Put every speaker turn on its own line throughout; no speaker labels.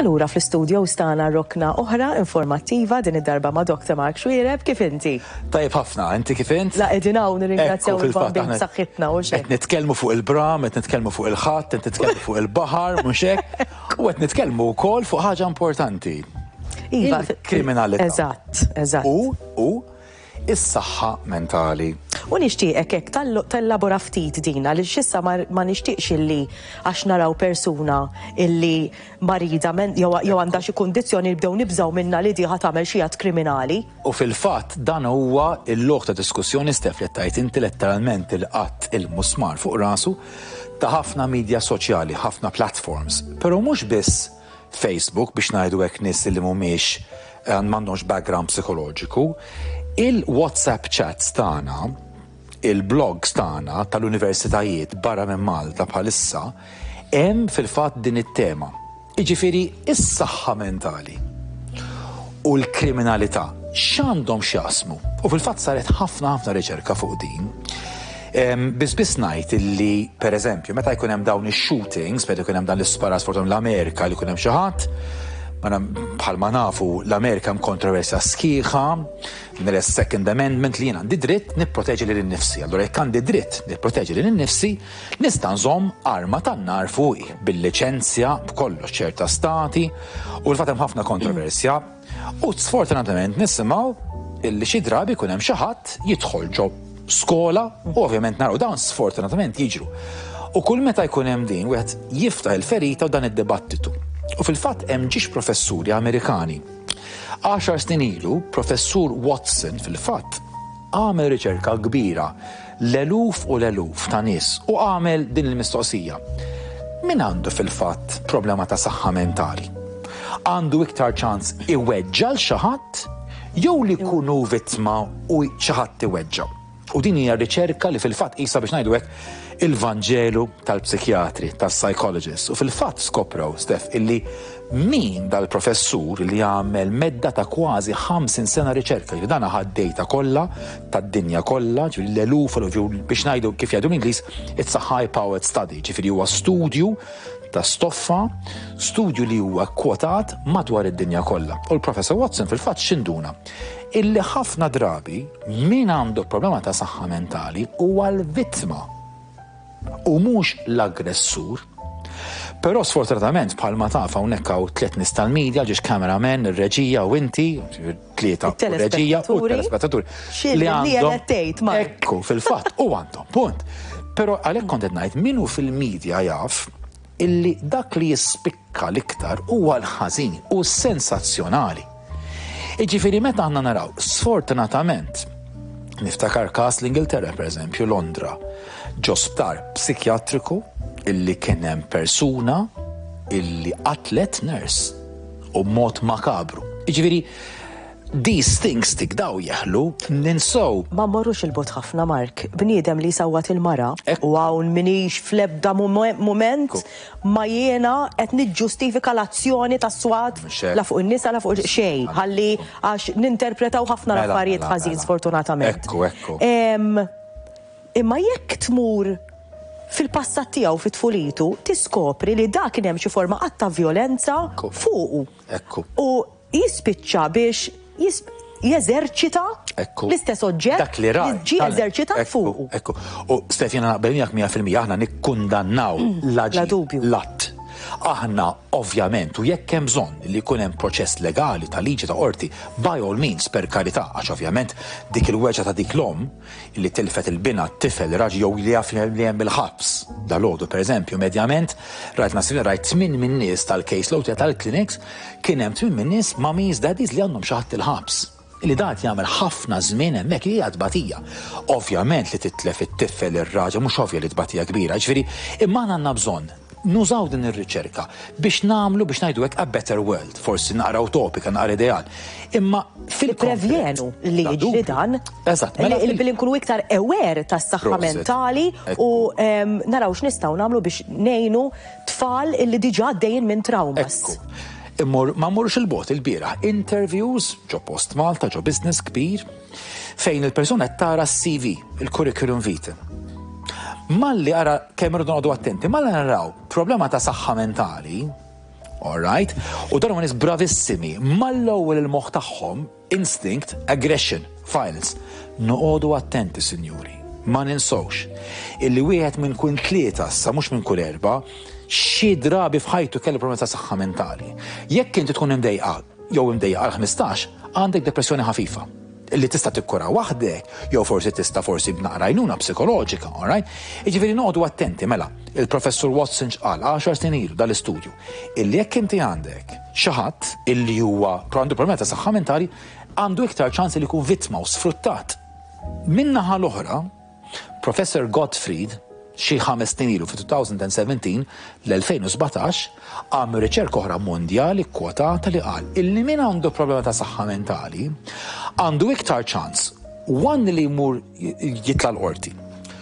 Allura fl-istudio stana rokna oħra informattiva din id-darba ma' Dr. Mark Xwiereb, kif inti?
Tajjeb ħafna, inti kif int?
La qegħdin hawn nirringrazzjaw il-bambin b'saħħitna u xejn.
Qed nitkellmu fuq il-bram, qed nitkellmu fuq il-ħadd, qed nitkellmu fuq il-baħar, mhux hekk, u qed nitkellmu wkoll fuq ħaġa importanti. Il-kriminalità.
Eżatt.
U is-saħħa mentali.
U nixtieqek hekk tal-labora ftit din għaliex issa ma nixtieqx illi għax naraw persuna illi marida jew għandha xi kundizzjoni nibdew nibżgħu minnha li di ħadd tagħmel xi att kriminali.
U fil-fatt dan huwa l-logħ ta' diskussjoni Stef li tajt inti letteralment il-qatt il-musmar fuq rasu ta' ħafna midja soċjali, ħafna platforms, però mhux biss Facebook biex ngħidu hekk nies li mhumiex m'għandhomx background psikoloġiku. Il-WhatsApp chats tagħna, il-blogs tagħna tal-universitajiet barra minn Malta bħalissa hemm fil-fatt din it-tema. Jiġifieri is-saħħa mentali u l-kriminalità x'għandhom x'jaqsmu. U fil-fatt saret ħafna riċerka fuq din. Biss ngħid illi pereżempju meta jkun hemm dawn ix-shootings, meta jkun hemm dan l-isparar sfortum l-Amerika li jkun hemm xi ħadd, bħalma nafu l-Amerika hemm kontroversja sħiħa mill-Second Amendment li jien għandi dritt nipproteġi lil innifsi. Allura jekk għandi dritt nipproteġi lil innifsi, nista' nżomm arma tan-nar fuqi bil-liċenzja b'kollox ċerta stati u l-fatt hemm ħafna kontroversja. U sfortunatament nisimgħu illi xi drabi jkun hemm xi ħadd jidħol ġo skola u ovvjament naraw dawn sfortunatament jiġru. U kull meta jkun hemm din wieħed jiftaħ il-ferita u dan id-dibattitu. U fil-fatt hemm ġiex professuri Amerikani. 10 snin ilu, professur Watson fil-fatt għamel riċerka kbira l-eluf u l-eluf ta' nies u għamel din il-mistoqsija. Min għandu fil-fatt problema ta' saħħa mentali? Għandu iktar ċans iweġġa' l xi ħadd jew li jkunu vittma u xi ħadd iweġġa'? U din hija riċerka li fil-fatt qisha biex ngħidu hekk il-Vanġelu tal-psikjatri, tal-psychologists. U fil-fatt skopraw, Stef, illi min dal-professur li għamel medda ta' kważi 50 sena riċerka, li dana ħad-dejta kollha tad-dinja kollha, ġifieri l-eluf biex ngħidu kif jgħidu l-Ingliż, it's a high-powered study, ġifieri huwa studju ta' stoffa, studju li huwa kwotat madwar id-dinja kollha. U l-professor Watson fil-fatt x'induna illi ħafna drabi min għandu problema ta' saħħa mentali huwa l-vittma u mhux l-aggressur. Però sfortunatament bħalma taf hawnhekk hawn tliet nies tal-medja ġiex cameraman, ir-reġija u inti, tlieta reġija u telespettaturi li għandhom ekku fil-fatt u għandhom punt. Però għalhekk kont qed ngħid min hu fil-medja jaf illi dak li jispikka l-iktar huwa l-ħażin u sensazzjonali. Jiġifieri meta aħna naraw sfortunatament niftakar każ l-Ingilterra pereżempju Londra ġo sptar psikjatriku illi kien hemm persuna illi qatlet nurse u mod makabru. Jiġifieri these things tikdaw jeħlu ninsow.
Ma mmorrux il-bot ħafna Mark, bniedem li sawat il-mara u hawn minix fl-ebda mument ma jiena qed niġġustifika l-azzjoni tas-swat la fuq in-nisa la fuq xejn, ħalli għax ninterpretaw ħafna l-affarijiet ħażin sfortunatament.
Ekku.
Imma jekk tmur fil-passat tiegħu fit-tfulitu tiskopri li dak kien hemm xi forma qatt ta' vjolenza fuqu. U jispiċċa biex jeżerċita l-istess oġġett li ġie eżerċitat fuqu.
Ekku. U Stefjana naqbel miegħek 100% aħna nikkundannaw l-att. Aħna ovvjament u jekk hemm bżonn li jkun hemm proċess legali ta' liġi ta' qorti by all means per karità għax ovvjament dik il-weġġa ta' dik l-om li tilfet il-bina t-tifel raġi jew li jaf li hemm il-ħabs dal-għodu pereżempju medjament rajt tmien min nies tal-case law tal-clinics kien hemm 8 min nies mummies daddies li għandhom xi ħadd il-ħabs. Li dat jagħmel ħafna żmien hemmhekk li hija tbatija. Ovvjament li titlef it-tifel ir-raġel mhux ovvja li tbatija kbira, ġifieri imma għandna bżonn nużaw din ir-riċerka biex nagħmlu biex ngħidu hekk a better world, forsi naqra utopika, naqra ideal. Imma
fil-prevjenu li jiġri dan, li nkunu iktar aware tas-saħħa mentali u naraw x'nistgħu nagħmlu biex ngħinu tfal illi diġà għaddejjin minn traumas.
Ma mmorrux il-bot il-bieraħ interviews ġo Post Malta, ġo business kbir, fejn il-persuna tara s-CV, il-curriculum vitae. Malli ara kemm irridu noqogħdu attenti, malli naraw problema ta' saħħa mentali all right? U dan huma nies bravissimi, mal-ewwel il-moħħ tagħhom instinct, aggression, violence. Noqogħdu attenti, sinjuri. Ma ninsawx illi wieħed minn kull 3 sa mhux minn kull 4 xi drabi f'ħajtu kellu problemi ta' saħħa mentali. Jekk inti tkun imdejqa jew imdejqa għal 15, għandek depressjoni ħafifa li tista' tikkura waħdek jew forsi b'naqra għajnuna psikoloġika, all right? Jiġifieri noqogħdu attenti mela. Il-Professur Watson qal 10 snin ilu dal-istudju illi jekk inti għandek xi ħadd illi huwa għandu problemi ta' saħħa mentali għandu iktar ċans li jkun vittma u sfruttat. Min-naħa l-oħra, Professor Gottfried xi 5 snin ilu fi 2017 l-2017 għamlu riċerka oħra mondjali kwotata li qal illi min għandu problema ta' saħħa mentali għandu iktar ċans 1 li jmur jitla l-qorti,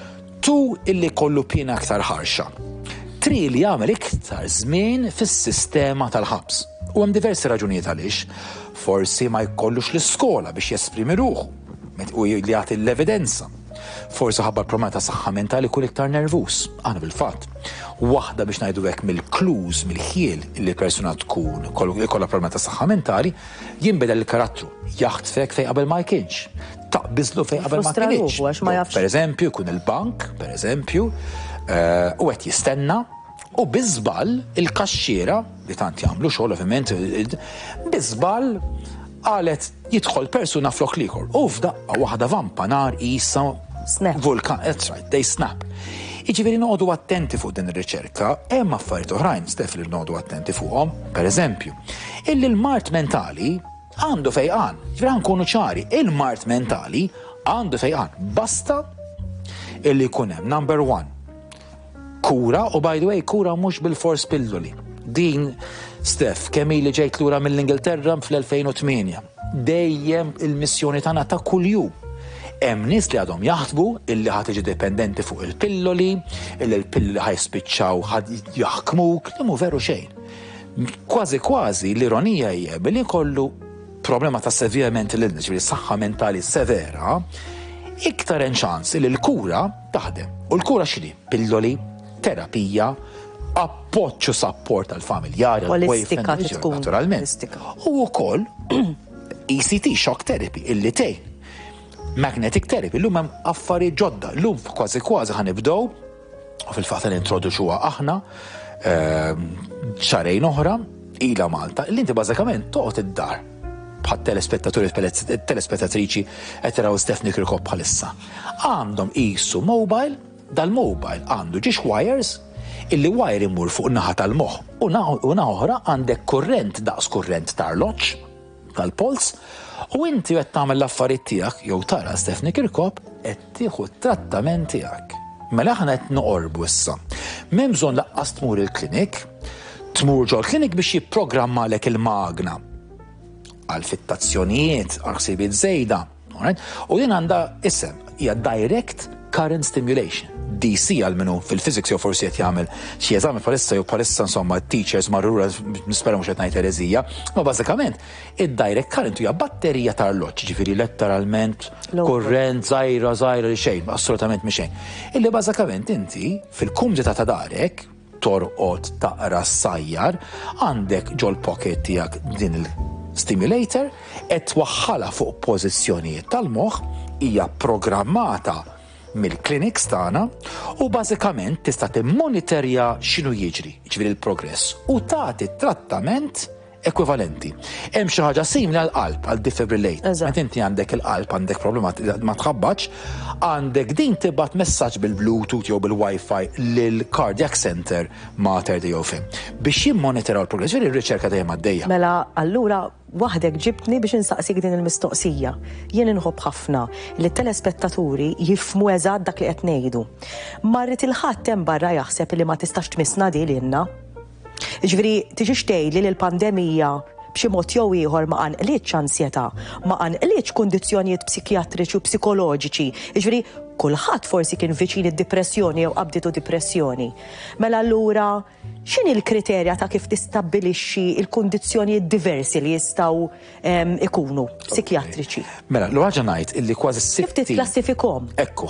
2 illi kollu pjena aktar ħarxa, 3 li jagħmel iktar żmien fis-sistema tal-ħabs. U hemm diversi raġunijiet għaliex. Forsi ma jkollux l-iskola biex jesprimi ruħu u li jagħti l-evidenza. Forsi ħabba problema ta' saħħa mentali kull iktar nervus. Għana bil-fatt. Waħda biex ngħidu hekk mill-clues, mill-ħiel li persuna tkun ikollha problema ta' saħħa mentali, jinbidel il-karattru. Jaħtfek fejn qabel ma jkienx. Taqbiżlu fejn qabel ma kienx. Pereżempju, jkun il-bank, pereżempju, u qed jistenna u biżball il-kaxxiera li tant jagħmlu xogħol ovvjament, biżball qalet jidħol persuna flok liħor. U f'daqqa waħda vampa nar qisha vulkan, that's right, they snap. Jiġifieri noqogħdu attenti fuq din ir-riċerka, hemm affarijiet oħrajn Stef li noqogħdu attenti fuqhom, pereżempju, illi l-mart mentali għandu fejqan. Ġifieri nkunu ċari, il-mart mentali għandu fejqan. Basta illi jkun hemm number 1. Kura, u by the way, kura mhux bil-fors pilloli. Din Stef, kemm ili ġejt lura mill-Ingilterra fl-2008. Dejjem il-missjoni tagħna ta' kuljum. Hemm nies li għadhom jaħsbu illi ħadd tiġi dipendenti fuq il-pilloli, illi l-pilloli ħajspiċċaw ħadd jaħkmuk, li mhu veru xejn. Kważi l-ironija hija billi jkollu problema ta' severe mental illness, ġifieri saħħa mentali severa, iktar hemm ċans li l-kura taħdem. U l-kura x'inhi? Pilloli, terapija, appoġġ u support għall-familjari,
għall-boyfriend,
naturalment. U wkoll ECT, shock therapy, illi tgħin. Magnetic therapy, l-lum hemm affarijiet ġodda, l-lum kważi ħanibdew, u fil-fatt introduċuha aħna xarejn oħra ilha Malta, li inti bażikament toqgħod id-dar bħat telespettatriċi qed taraw Stephanie Kirkhope bħalissa. Għandhom qisu mobile, dal-mobile għandu ġiex wires illi wire imur fuq naħa tal-moħħ u naħa oħra għandek kurrent daqs kurrent tal-arloġġ tal-pols. U inti qed tagħmel l-affarijiet tiegħek jew tara Stephanie Kirkhope qed tieħu t-trattament tiegħek. Mela aħna qed noqorbu issa. M'hemm bżonn laqqas tmur il-klinik, tmur ġol klinik biex jipprogrammalek il-magna għal fittazzjonijiet, għal ħsibiet żejda. U din għandha isem hija direct current stimulation. DC għal minu fil-physics jew forsi qed jagħmel xi eżami palissa insomma teachers marrura nispera mhux qed ngħid ereżija, ma bażikament id-direct current hija batterija tal-arloġġ, ġifieri letteralment kurrent żgħira li xejn, assolutament mhix xejn. Illi bażikament inti fil-kumdita ta' darek torqod taqra s-sajjar għandek ġol pocket tiegħek din il-stimulator qed twaħħalha fuq pożizzjonijiet tal-moħħ hija programmata mill-clinics tagħna u bażikament tista' timmonitorja x'inhu jiġri, ġifieri l-progress u tagħti trattament ekwivalenti. Hemm xi ħaġa simili għall-qalb, għal defibrillator. Meta inti għandek il-qalb għandek problema ma tħabbax, għandek din tibgħat messaġġ bil-Bluetooth jew bil-Wi-Fi lil cardiac center Mater Dei biex jimmonitoraw l-progress. Ġifieri r-riċerka dejjem għaddejja.
Mela allura waħdek ġibtni biex insaqsik din il-mistoqsija. Jien inħobb ħafna li t-telespettaturi jifhmu eżatt dak li qed ngħidu. Marrit il-ħadd hemm barra jaħseb li ma tistax tmissna di lilna. Ġifieri tiġix tgħidli li l-pandemija b'xi mod jew ieħor ma qanqlitx ansjetà, ma qanqlitx kundizzjonijiet psikjatriċi u psikoloġiċi. Ġifieri kulħadd forsi kien viċin id-depressjoni jew qabditu depressjoni. Mela allura x'inhi l-kriterja ta' kif tistabbilixxi l-kundizzjonijiet diversi li jistgħu ikunu psikjatriċi? Mela,
l-ħaġa ngħid illi kważi 60
kif titklassifikhom?
Ekku,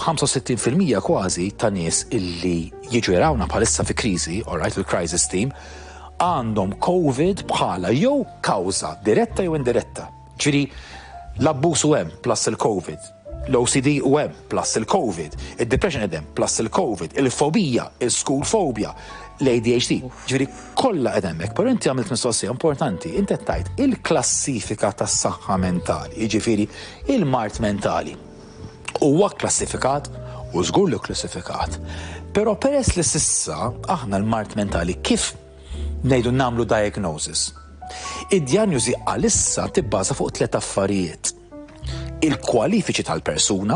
65% kważi ta' nies illi jiġu jarawna bħalissa fi kriżi, all right, il-crisis team, għandhom COVID bħala jew kawża diretta jew indiretta. Ġifieri l-abbuż u hemm plus il-COVID, l-OCD u hemm plus il-COVID, id-depression hemm plus il-COVID, il-fobija, il-school phobia, l-ADHD. Ġifieri kollha qed hemmhekk, però inti għamilt mistoqsija importanti, inti qed tgħid il-klassifika tas-saħħa mentali, jiġifieri il-mart mentali. Huwa klassifikat u żgur li klassifikat. Però peress li sissa aħna l-mart mentali kif ngħidu nagħmlu diagnosis. Id-diagnosi għalissa tibbaża fuq 3 affarijiet. Il-kwalifiċi tal-persuna,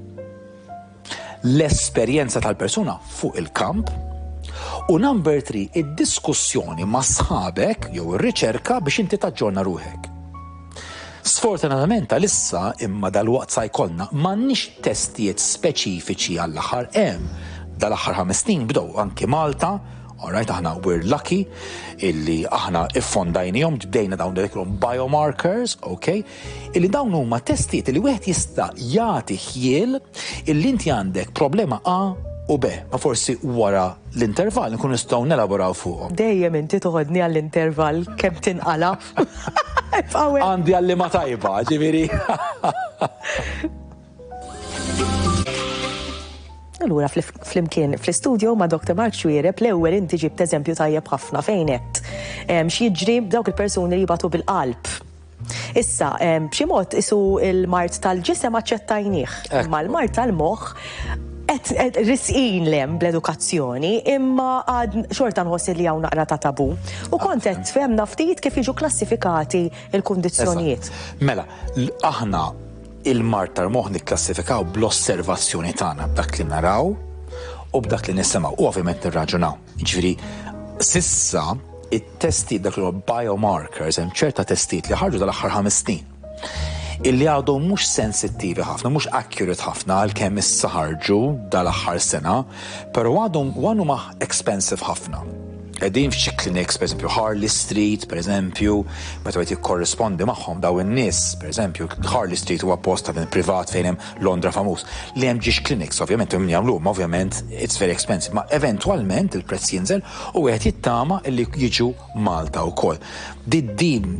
l-esperjenza tal-persuna fuq il-kamp, u number 3, id-diskussjoni ma' sħabek jew ir-riċerka biex inti taġġorna ruħek. Sfortunatament għalissa imma dal-waqt sa jkollna m'għandniex testijiet speċifiċi għall-aħħar hemm dal-aħħar 5 snin bdew anke Malta, alright, aħna we're lucky illi aħna iffondajnihom bdejna dawn dik-lhom biomarkers, okay, illi dawn huma testijiet li wieħed jista' jagħti ħiel illi inti għandek problema A u B, ma forsi wara l-intervall nkun nistgħu nelaboraw fuqhom.
Dejjem inti toħodni għall-intervall kemm tinqala.
Għandi għallima tajba, ġifieri.
Allura flimkien fl-istudio ma' Dr. Mark Xwiereb l-ewwel inti ġibt eżempju tajjeb ħafna fejn qed. X'jiġri b'dawk il-persuni li jibgħatu bil-qalb. Issa, b'xi mod isu l-mart tal-ġisem aċċettajnieh, imma l-mart tal-moħħ qed risqin lem bl-edukazzjoni imma għad xorta nħossi li hawn naqra ta' tabu. U kont qed fehmna ftit kif jiġu klassifikati l-kundizzjonijiet.
Mela, aħna il-mart tal-moħħ nikklassifikaw bl-osservazzjoni tagħna b'dak li naraw u b'dak li nisimgħu u ovvjament nirraġunaw. Jiġifieri sissa it-testi dak li biomarkers hemm ċerta testijiet li ħarġu dal-aħħar 5 snin illi għadhom mhux sensittivi ħafna, mhux accurate ħafna għalkemm issa ħarġu dal-aħħar sena, però għadhom huma expensive ħafna. Qegħdin f'xi clinics, pereżempju Harley Street, pereżempju, meta wieħed jikkorrispondi magħhom daw in-nies, pereżempju Harley Street huwa post ta' privat fejn hemm Londra famuż. Li hemm ġiex clinics, ovvjament hemm jagħmluhom, ovvjament it's very expensive, ma eventwalment il-prezz jinżel u wieħed jittama li jiġu Malta wkoll. Din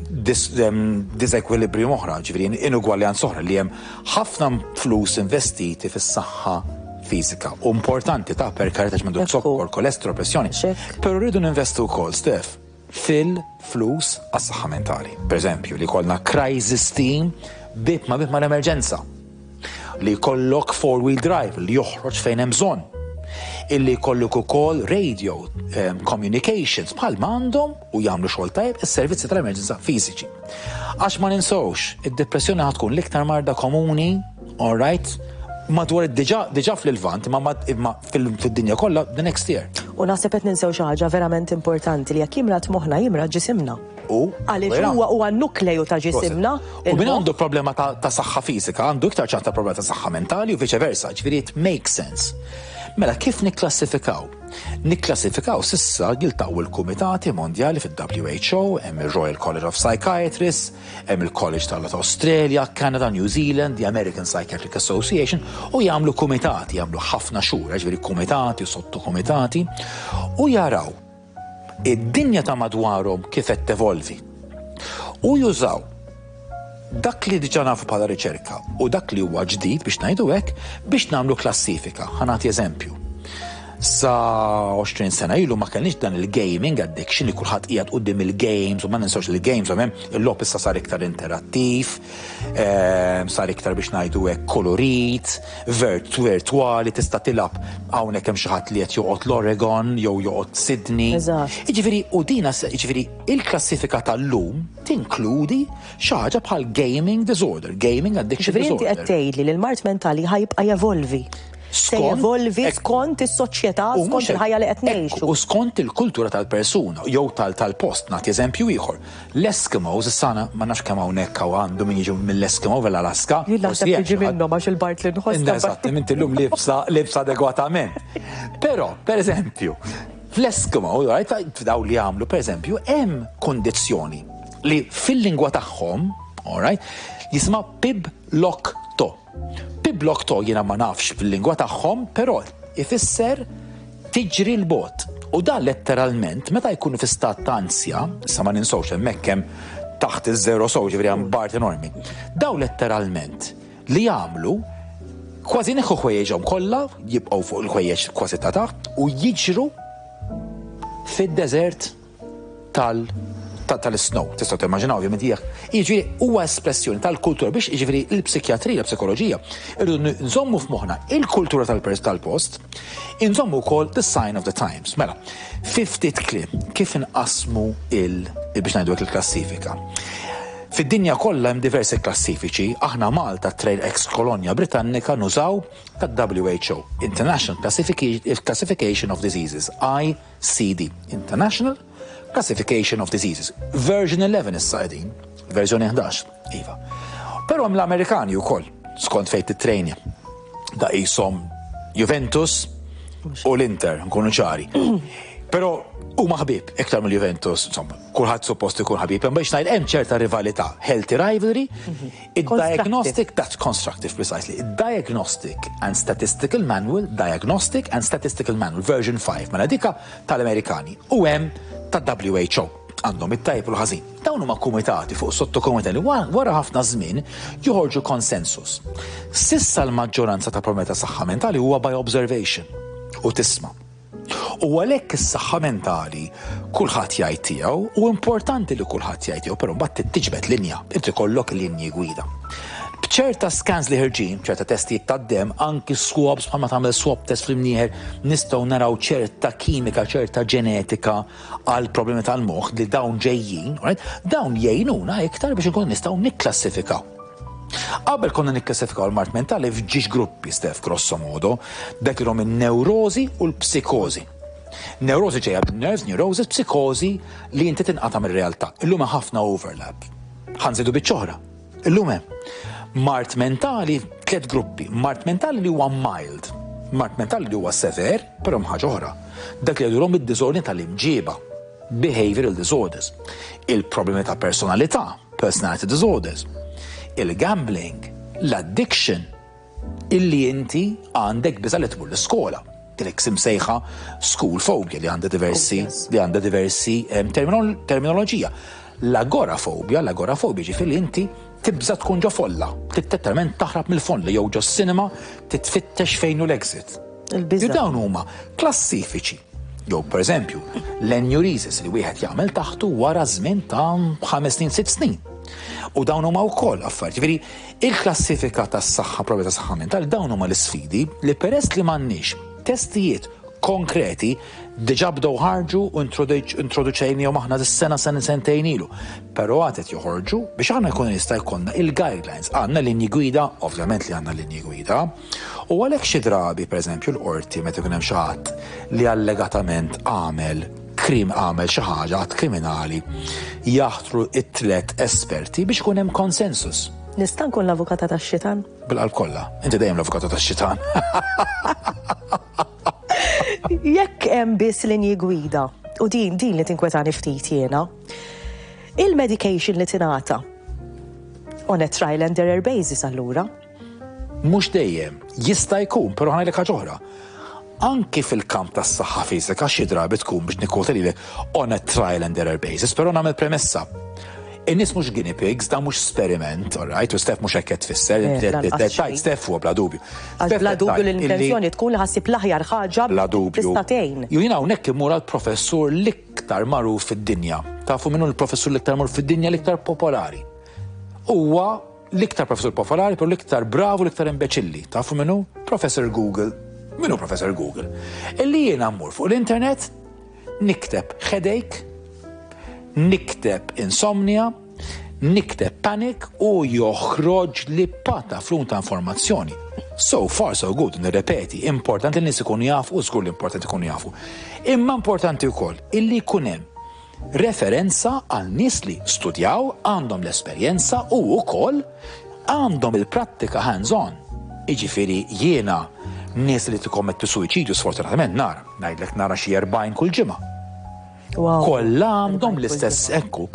disequilibrium oħra, ġifieri inugwaljanza oħra li hemm ħafna flus investiti fis-saħħa fizika. U importanti ta' per karità ġmendu zokkor, kolesterol, pressjoni. Pero rridu ninvestu wkoll, Stef, fil-flus għas-saħħa mentali. Per eżempju, li kollna crisis team bit ma l-emerġenza. Li kollok 4-wheel drive li joħroġ fejn hemm bżonn. Illi kollok ukoll radio, communications, bħal għandhom u jagħmlu xogħol tajb is-servizzi tal-emerġenza fiżiċi. Għax ma ninsewx, id-depressjoni ħad tkun l-iktar marda komuni, all right? Madwar diġà fl-Lvant, imma fid-dinja kollha the next year.
U naħseb qed ninsew xi ħaġa verament importanti li jekk jimrat moħħna jimrat ġisimna. Għaliex huwa n-nukleju ta' ġisimna.
U min għandu problema ta' saħħa fiżika, għandu iktar ċanta problema ta' saħħa mentali u viċeversa, ġifieri it makes sense. Mela kif nikklassifikaw? Nikklassifikaw sissa jiltaqgħu il-Kumitati Mondjali fil-WHO, hemm il-Royal College of Psychiatrists, hemm il-College tal-Australia, Canada, New Zealand, the American Psychiatric Association, u jagħmlu kumitati, jagħmlu ħafna xhur, ġifieri kumitati u sottokumitati, u jaraw id-dinja ta' madwarhom kif qed tevolvi. U jużaw dak li diġà nafu bħala riċerka u dak li huwa ġdid biex ngħidu hekk biex nagħmlu klassifika. Ħanati eżempju. Sa 20 sena ilu ma kellniex dan il-gaming addiction li kulħadd qiegħed quddiem il-games u ma ninsewx il-games ovvjament il-logħob issa sar iktar interattiv, sar iktar biex ngħidu hekk kolorit, virtwali tista' tilab hawnhekk hemm xi ħadd li qed joqgħod l-Oregon jew joqgħod Sydney. Jiġifieri u dina jiġifieri il-klassifika tal-lum tinkludi xi ħaġa bħal gaming disorder, gaming addiction disorder.
Ġifieri inti qed tgħidli li l-mart mentali ħajbqa' jevolvi. Se jevolvi skont is-soċjetà, skont il-ħajja li qed ngħixu.
U skont il-kultura tal-persuna, jew tal-post, nagħti eżempju ieħor. L-Eskimos issana ma nafx kemm hawnhekk hawn għandu min jiġu mill-Eskimo mill-Alaska.
Jien naħseb tiġi minnhom għax il-Bart li nħoss.
Eżattament illum libsa adegwatament. Però, pereżempju, fl-Eskimo, f'daw li għamlu, pereżempju, hemm kondizzjoni li fil-lingwa tagħhom, all right, jisma' Pib-Lok-To. Pib-Lok-To jiena ma nafx fil-lingwa tagħhom, però ifisser tiġri l-bot. U dan letteralment, meta jkunu fi stat ta' ansja, issa ma ninsawx hemmhekk hemm taħt iż-żero sow ġifieri hemm bart enormi. Daw letteralment li jagħmlu kważi neħu ħwejjeġhom kollha, jibqgħu fuq il-ħwejjeġ kważi ta' taħt u jiġru fid-deżert tal-snow. Tistgħu timmaġinaw ovvjament jiġifieri huwa espressjoni tal-kultura biex jiġifieri l-psikjatrija, l-psikoloġija irridu nżommu f'moħħna il-kultura tal-post, inżommu wkoll the sign of the times. Mela, 50 kliem kif inqasmu biex ngħidu hekk il-klassifika. Fid-dinja kollha hemm diversi klassifiċi, aħna Malta trail ex-kolonja Britannika nużaw tad-WHO, International Classification of Diseases, ICD, International Classification of Diseases. Version 11 issa qegħdin, verżjoni 11, iva. Però hemm l-Amerikani wkoll, skont fejn titrejni. Da qishom Juventus u l-Inter, nkunu ċari. Però huma ħbieb iktar mill-Juventus, insomma, kulħadd suppost ikun ħbieb, hemm biex ngħid hemm ċerta rivalità, healthy rivalry, id-diagnostic, that's constructive precisely, id-Diagnostic and Statistical Manual, version 5, mela dika tal-Amerikani, u hemm tad-WHO, għandhom it-tajb u l-ħażin. Dawn huma kumitati fuq sottokumitati wara ħafna żmien joħorġu konsensus. Sissa l-maġġoranza ta' problemi ta' saħħa mentali huwa by observation u tisma'. U għalhekk is-saħħa mentali kulħadd jgħid tiegħu u importanti li kulħadd jgħid tiegħu, però mbagħad tiġbed linja, irid ikollok linji gwida. B'ċerta scans li ħirġin, ċerta testijiet tad-dem, anki swabs bħalma tagħmel swab test fl-imnieħer nistgħu naraw ċerta kimika, ċerta ġenetika għal problemi tal-moħħ li dawn ġejjin, dawn jgħinuna iktar biex inkunu nistgħu nikklassifikaw. Qabel konna nikklassifikaw l-mart mentali f'ġiex gruppi Stef grosso modo, dak ilhom in-newrożi u l-psikożi. Newrożi ġejja bin-nerves, neurosis, psikożi li inti tinqata' mir-realtà. Illum hemm ħafna overlap. Ħanżidu biċ-ċoħra. Illum hemm mart mentali tliet gruppi. Mart mentali li huwa mild, mart mentali li huwa sever, però hemm ħaġa oħra. Dak li jgħidulhom id-diżordni tal-imġieba, behavioral disorders, il-problemi ta' personalità, personality disorders, il-gambling, l-addiction, illi inti għandek biża li tmur l-iskola. Tilek simsejħa school phobia li għandha diversi terminoloġija. L-agorafobia ġifieri inti tibża tkun ġo folla, tittettalment taħrab mill-folla jew ġo s-sinema titfittex fejn hu l-exit. Dawn huma klassifiċi. Jew pereżempju, l-enuresis li wieħed jagħmel taħtu wara żmien ta' 5 snin, 6 snin. U dawn huma wkoll affarijiet. Ġifieri il-klassifika tas-saħħa problemi ta' saħħa mentali dawn huma l-isfidi li peress li m'għandniex testijiet konkreti diġà bdew ħarġu u introduċejnihom aħna dis-sena sentejn ilu. Però għadet joħorġu biex aħna jkun jista' jkollna il-guidelines. Għandna linji gwida, ovvjament li għandna linji gwida, u għalhekk xi drabi pereżempju l-qorti meta jkun hemm xi ħadd li allegatament għamel xi ħaġa għatt kriminali jaħtru it-tlet esperti biex ikun hemm konsensus.
Nista' nkun l-avukata tax-xitan?
Bil-qalb kollha. Inti dejjem l-avukata tax-xitan.
Jekk hemm biss linji gwida, u din li tinkwetani ftit jiena, il-medication li tingħata on a trial and error basis allura?
Mhux dejjem, jista' jkun, però ħanejlek ħaġa oħra. Anki fil-kamp tas-saħħa fiżika xi drabi tkun biex nikkwota lilek on a trial and error basis, però nagħmel premessa. In-nies mhux guinea pigs, da mhux esperiment, all right, u Stef mhux hekk qed tfisser, tajt Stef huwa bla dubju.
Bla dubju l-intenzjoni tkun li ħassib l-aħjar ħaġa tista' tgħin.
Jien hawnhekk imur għall-professur l-iktar magħruf fid-dinja. Tafu minnu l-professur l-iktar magħruf fid-dinja l-iktar popolari. Huwa l-iktar professur popolari, però l-iktar bravu l-iktar imbeċilli. Tafu minnu? Professor Google. Minnu Professor Google? Illi jiena mmur fuq l-internet nikteb headache, nikteb insomnia, nikteb panic u joħroġ li pata flum ta' informazzjoni. So far so good, nirrepeti, importanti li nies ikunu jafu u żgur li importanti ikunu jafu. Imma importanti wkoll illi jkun hemm referenza għal nies li studjaw, għandhom l-esperjenza u wkoll għandhom il-prattika hands-on. Jiġifieri jiena nies li tikkommettu suwiċidju sfortunatament ngħidlek nara xi 40 kull ġimgħa. Kollha għandhom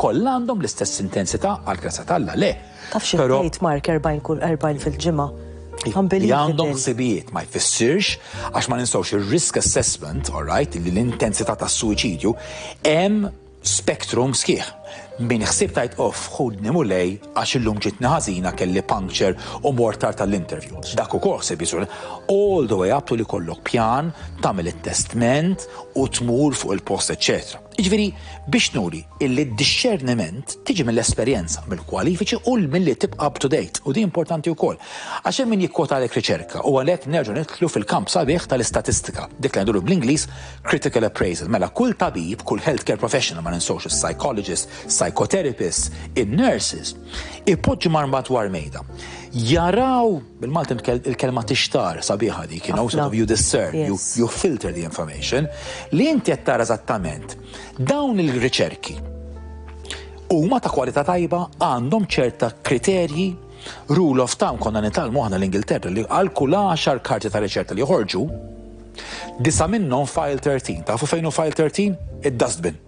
l-istess intensità għal grazza tal-Alla, le.
Taf xi tgħid Mark 40 fil-ġimgħa.
li għandhom ħsibijiet ma jfissirx għax ma ninsawx ir-risk assessment, all right, li l-intensità tas-suwiċidju hemm spektrum sħiħ. Min ħsib tajt ħudni mulej għax illum ġitni ħażina kelli puncture u mortar tal-interview. Dak ukoll ħsib jisur all the way up to li kollok pjan, tagħmel it-testament u tmur fuq il-post, eċċetera. Jiġifieri biex nuri illi d-discerniment tiġi mill-esperjenza, mill-kwalifiċi u milli tibqa' up to date. U di importanti wkoll. Għax hemm min jikkwota għalek riċerka u għalhekk nerġgħu nidħlu fil-kamp sabiħ tal-istatistika. Dik li ngħidu bl-Ingliż critical appraisal. Mela kull tabib, kull healthcare professional ma ninsawx is-psychologist, psychotherapists, in-nurses, ipoġġu marmat war mejda. Jaraw, bil-Malti il-kelma tixtar sabiħa dik, sort of you discern, you filter the information, li inti qed tara eżattament dawn il-riċerki huma ta' kwalità tajba għandhom ċerta kriterji, rule of thumb konna nitalmu aħna l-Ingilterra li għal kull 10 karti ta' riċerka li joħorġu, 9 minnhom file 13. Tafu fejn hu file 13? Id-dustbin.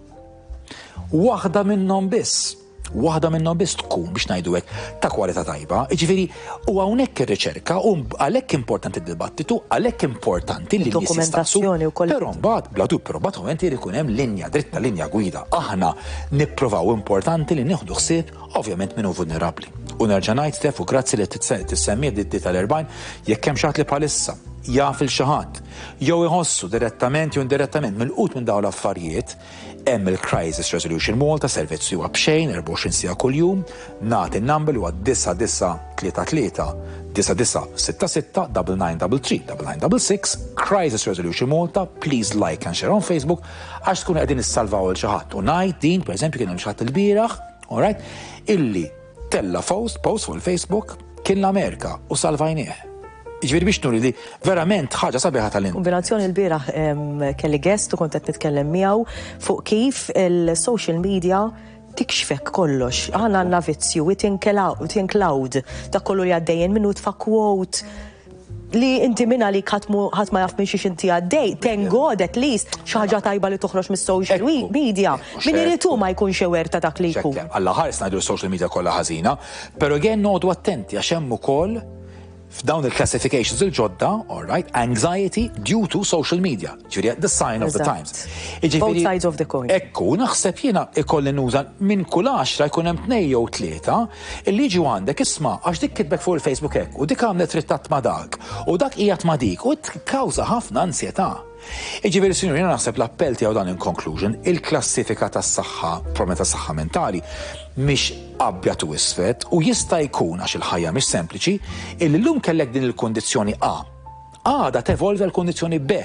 Waħda minnhom biss tkun biex ngħidu hekk ta' kwalità tajba. Jiġifieri u hawnhekk ir-riċerka u għalhekk importanti d-dibattitu, għalhekk importanti li
dokumentazzjoni wkoll.
Però mbagħad bla dub però mbagħad ikun hemm linja dritta, linja gwida. Aħna nippruvaw importanti li nieħdu ħsieb ovvjament minnu vulnerabbli. U nerġa' ngħid Stef, u grazzi li tissemmi d-ditti tal-40 jekk hemm xi li bħalissa jaf il xi ħadd jew iħossu direttament jew indirettament mill-qut minn dawn l-affarijiet, hemm il-Crisis Resolution Malta, servizz huwa b'xejn 24 siegħa kuljum, nagħti n-number li huwa 9933 9966 9933 9966 Crisis Resolution Malta, please like and share on Facebook għax tkun qegħdin issalvaw il xi ħadd. U ngħid din pereżempju kien hemm xi ħadd il-bieraħ, all right, illi tella post fuq il-Facebook kien l-Amerika u salvajnieh. Ġifieri biex nuri li verament ħaġa sabiħa tal-int.
Kombinazzjoni l-bieraħ kelli guest u kont qed nitkellem miegħu fuq kif il-social media tikxfek kollox. Aħna għandna vizzju, it cloud ta' kollu li għaddejjen minnu tfa' quote li inti minna li ħadd ma jaf minn xiex inti għaddej, thank God at least xi ħaġa tajba li toħroġ mis-social media. Min iritu ma jkunx xewer ta' dak li jkun.
Alla ħares ngħidu s-social media kollha ħażina, però again noqgħdu attenti għax hemm ukoll f'dawn il-classifications il-ġodda, all right, anxiety due to social media. Ġifieri the sign of the times.
Both sides of the coin.
Ekku, naħseb jiena ikolli nuża minn kull 10 jkun hemm 2 jew 3 illi jiġu għandek isma' għax dik kitbek fuq il-Facebook hekk u dik għamlet rittat ma' dak u dak qiegħed ma' dik u kkawża ħafna ansjetà. Ġifieri sinjur jiena naħseb l-appell tiegħu dan in conclusion, il-klassifika tas-saħħa, problemi tas-saħħa mentali mhix abjad u isfed u jista' jkun għax il-ħajja mhix sempliċi illi llum kellek din il-kundizzjoni A. Għada tevolvi l-kundizzjoni B.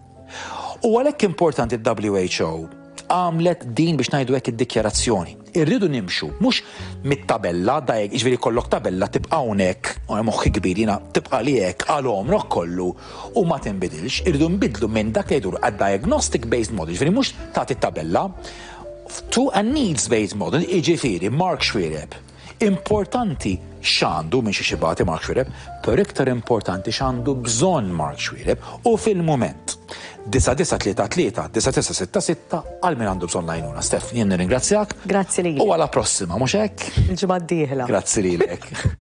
U għalhekk importanti WHO għamlet din biex ngħidu hekk id-dikjarazzjoni. Irridu nimxu mhux mit-tabella dajk jiġifieri kollok tabella tibqa' hawnhekk, moħħi kbir jiena tibqa' li hekk għal omrok kollu u ma tinbidilx, irridu nbidlu minn dak li jdur għad-diagnostic based model, jiġifieri mhux tagħti tabella to a needs-based model, jiġifieri Mark Schwireb. Importanti x'għandu minn xi xibati Mark Schwireb, per iktar importanti x'għandu bżonn Mark Schwireb u fil-mument. 9933 9966 għal min għandu bżonn għajnuna. Stef, jien nirringrazzjak.
Grazzi lilek.
U għala prossima, mhux hekk?
Il-ġimgħa d-dieħla.
Grazzi lilek.